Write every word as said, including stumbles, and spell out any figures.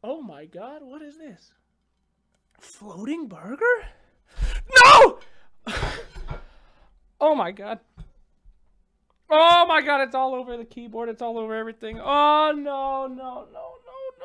Oh my god, what is this? Floating burger? No! Oh my god. Oh my god, it's all over the keyboard. It's all over everything. Oh no, no, no,